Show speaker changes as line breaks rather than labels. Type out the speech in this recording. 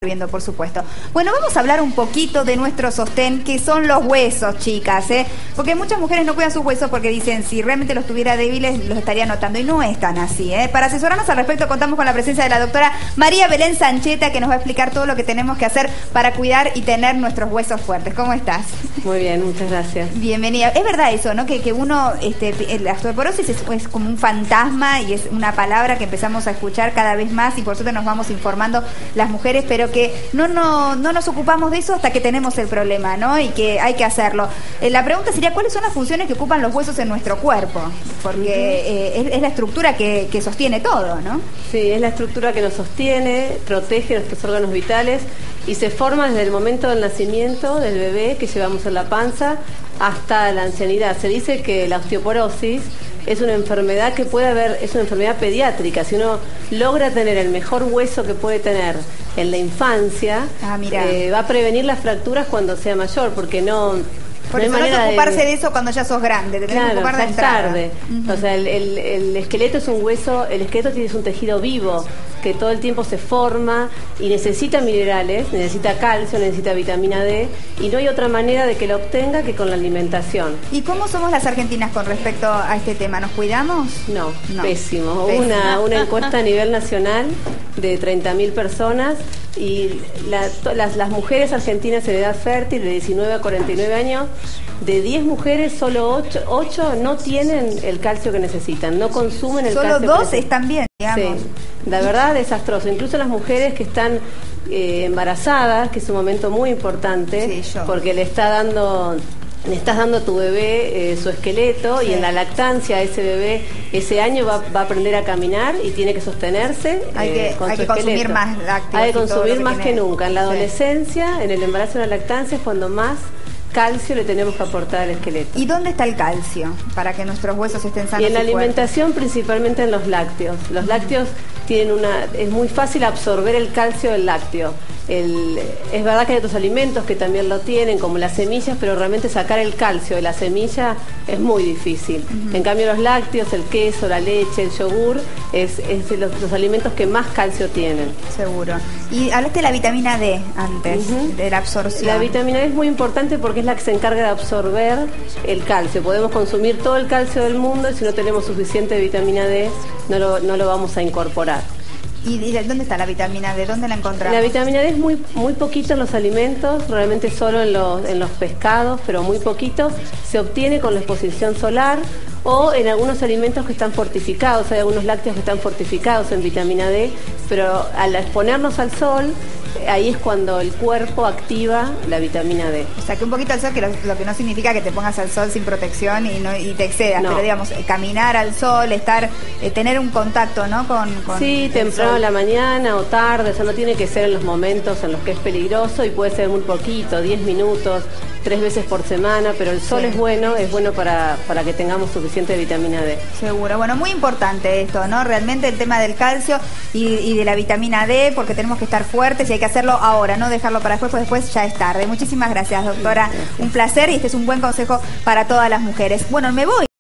viendo, por supuesto. Bueno, vamos a hablar un poquito de nuestro sostén, que son los huesos, chicas, porque muchas mujeres no cuidan sus huesos porque dicen, si realmente los tuviera débiles, los estaría notando, y no es tan así, Para asesorarnos al respecto, contamos con la presencia de la doctora María Belén Sancheta, que nos va a explicar todo lo que tenemos que hacer para cuidar y tener nuestros huesos fuertes. ¿Cómo estás?
Muy bien, muchas gracias.
Bienvenida. Es verdad eso, ¿no? Que uno, la osteoporosis es como un fantasma y es una palabra que empezamos a escuchar cada vez más, y por suerte nos vamos informando las mujeres, pero que no nos ocupamos de eso hasta que tenemos el problema, ¿no? Y que hay que hacerlo. La pregunta sería, ¿cuáles son las funciones que ocupan los huesos en nuestro cuerpo? Porque es la estructura que sostiene todo, ¿no? Sí,
es la estructura que nos sostiene, protege nuestros órganos vitales y se forma desde el momento del nacimiento del bebé que llevamos en la panza hasta la ancianidad. Se dice que la osteoporosis es una enfermedad que puede haber, es una enfermedad pediátrica. Si uno logra tener el mejor hueso que puede tener en la infancia, va a prevenir las fracturas cuando sea mayor, porque no...
Por eso no hay que ocuparse de eso cuando ya sos grande, te tenés que ocupar de entrada.
Tarde. O sea, el esqueleto es un hueso, el esqueleto es un tejido vivo que todo el tiempo se forma y necesita minerales, necesita calcio, necesita vitamina D, y no hay otra manera de que lo obtenga que con la alimentación.
¿Y cómo somos las argentinas con respecto a este tema? ¿Nos cuidamos?
No. Pésimo. Hubo una encuesta a nivel nacional de 30.000 personas y las mujeres argentinas en edad fértil de 19 a 49 años, de 10 mujeres, solo 8 no tienen el calcio que necesitan, no consumen el calcio.
Solo 2 están bien, digamos.
Sí, la verdad, desastroso. Incluso las mujeres que están embarazadas, que es un momento muy importante, porque le estás dando a tu bebé su esqueleto, y en la lactancia ese bebé ese año va a aprender a caminar y tiene que sostenerse. Hay que consumir más lácteos. Hay que consumir más que nunca. En la adolescencia, en el embarazo y en la lactancia es cuando más calcio le tenemos que aportar al esqueleto.
¿Y dónde está el calcio para que nuestros huesos estén sanos?
Y en la alimentación, principalmente en los lácteos. Los lácteos es muy fácil absorber el calcio del lácteo. Es verdad que hay otros alimentos que también lo tienen, como las semillas, pero realmente sacar el calcio de la semilla es muy difícil. En cambio, los lácteos, el queso, la leche, el yogur, es los alimentos que más calcio tienen.
Seguro. Y hablaste de la vitamina D antes, de la absorción.
La vitamina D es muy importante porque es la que se encarga de absorber el calcio. Podemos consumir todo el calcio del mundo y si no tenemos suficiente vitamina D, no lo vamos a incorporar.
¿Y dónde está la vitamina D? ¿Dónde la encontramos?
La vitamina D es muy poquito en los alimentos, realmente solo en los pescados, pero muy poquito. Se obtiene con la exposición solar o en algunos alimentos que están fortificados. Hay algunos lácteos que están fortificados en vitamina D, pero al exponernos al sol, ahí es cuando el cuerpo activa la vitamina D. O sea,
que un poquito al sol, que lo que no significa que te pongas al sol sin protección y te excedas, pero digamos, caminar al sol, tener un contacto, ¿no? Con
sí, temprano en la mañana o tarde, o sea, no tiene que ser en los momentos en los que es peligroso, y puede ser muy poquito, 10 minutos, 3 veces por semana, pero el sol es bueno para que tengamos suficiente vitamina D.
Seguro. Bueno, muy importante esto, ¿no? Realmente el tema del calcio y de la vitamina D, porque tenemos que estar fuertes y hay que hacerlo ahora, no dejarlo para después, porque después ya es tarde. Muchísimas gracias, doctora. Un placer, y este es un buen consejo para todas las mujeres. Bueno, me voy.